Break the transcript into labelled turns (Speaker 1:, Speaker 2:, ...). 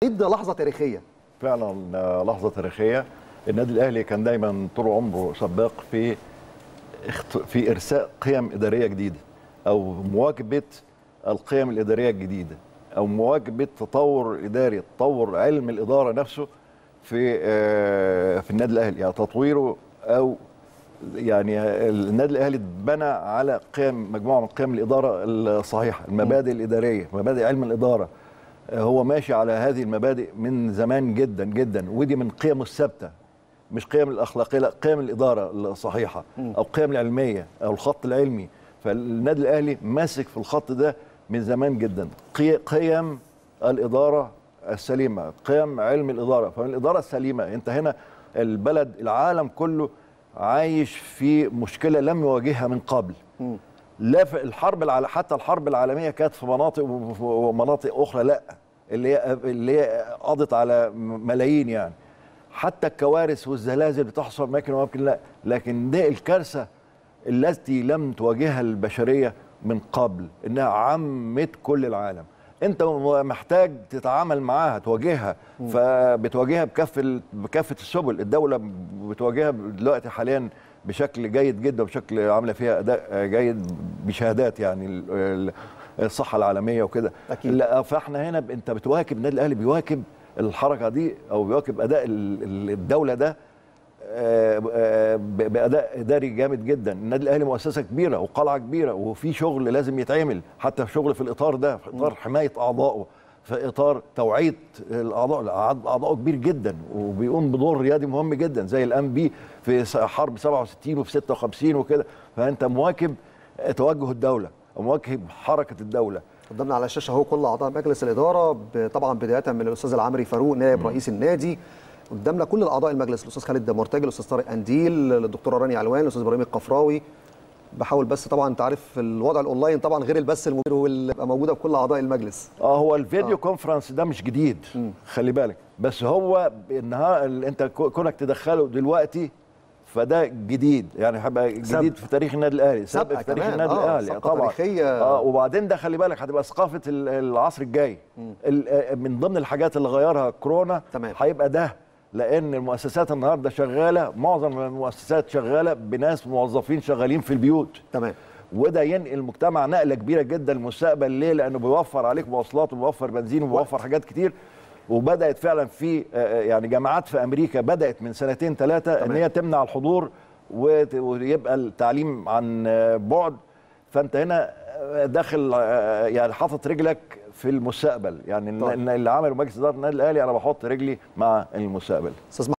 Speaker 1: اكيد ده لحظه تاريخيه.
Speaker 2: فعلا لحظه تاريخيه. النادي الاهلي كان دايما طول عمره سباق في ارساء قيم اداريه جديده، او مواكبه القيم الاداريه الجديده، او مواكبه تطور اداري، تطور علم الاداره نفسه في النادي الاهلي، يعني تطويره، او يعني النادي الاهلي اتبنى على مجموعه من قيم الاداره الصحيحه، المبادئ الاداريه، مبادئ علم الاداره. هو ماشي على هذه المبادئ من زمان جدا جدا، ودي من قيمه الثابته، مش قيم الاخلاقيه، لا قيم الاداره الصحيحه او قيم العلميه او الخط العلمي. فالنادي الاهلي ماسك في الخط ده من زمان جدا، قيم الاداره السليمه، قيم علم الاداره. فالاداره السليمه، انت هنا البلد، العالم كله عايش في مشكله لم يواجهها من قبل. لا في حتى الحرب العالميه كانت في مناطق ومناطق اخرى لا، اللي هي قضت على ملايين يعني. حتى الكوارث والزلازل بتحصل اماكن واماكن لا، لكن دي الكارثه التي لم تواجهها البشريه من قبل، انها عمت كل العالم. انت محتاج تتعامل معاها، تواجهها، فبتواجهها بكافه السبل. الدوله بتواجهها دلوقتي حاليا بشكل جيد جدا، وبشكل عامله فيها اداء جيد بشهادات يعني الصحه العالميه وكده. لا، فاحنا هنا انت بتواكب، النادي الاهلي بيواكب الحركه دي، او بيواكب اداء الدوله ده باداء اداري جامد جدا. النادي الاهلي مؤسسه كبيره وقلعه كبيره، وفي شغل لازم يتعمل، حتى شغل في الاطار ده، في اطار حمايه اعضائه، في اطار توعيه الاعضاء. اعضائه كبير جدا، وبيقوم بدور ريادي مهم جدا، زي الان بي في حرب 67 وفي 56 وكده. فانت مواكب توجه الدوله ومواكب حركه الدوله.
Speaker 1: قدامنا على الشاشه اهو كل اعضاء مجلس الاداره، طبعا بدايه من الاستاذ العمري فاروق نائب رئيس النادي، قدامنا كل الاعضاء المجلس، الاستاذ خالد مرتجل، الاستاذ طارق انديل، الدكتوره رانيا علوان، الاستاذ ابراهيم القفراوي. بحاول بس طبعا انت عارف الوضع الاونلاين طبعا غير البث المباشر واللي بقى موجوده بكل اعضاء المجلس.
Speaker 2: هو الفيديو كونفرنس ده مش جديد، خلي بالك، بس هو انت كونك تدخله دلوقتي فده جديد، يعني هيبقى جديد في تاريخ النادي الاهلي، سبق في تاريخ النادي الاهلي طبعا. وبعدين ده خلي بالك هتبقى ثقافه العصر الجاي. من ضمن الحاجات اللي غيرها كورونا هيبقى ده، لان المؤسسات النهارده شغاله، معظم المؤسسات شغاله بناس موظفين شغالين في البيوت.
Speaker 1: تمام.
Speaker 2: وده ينقل المجتمع نقله كبيره جدا للمستقبل. ليه؟ لانه بيوفر عليك مواصلات، وبيوفر بنزين، وبيوفر حاجات كتير. وبدات فعلا في يعني جامعات في امريكا بدات من سنتين ثلاثه ان هي تمنع الحضور ويبقى التعليم عن بعد. فانت هنا داخل يعني حاطط رجلك في المستقبل، يعني اللي عمله مجلس اداره النادي الاهلي انا بحط رجلي مع المستقبل.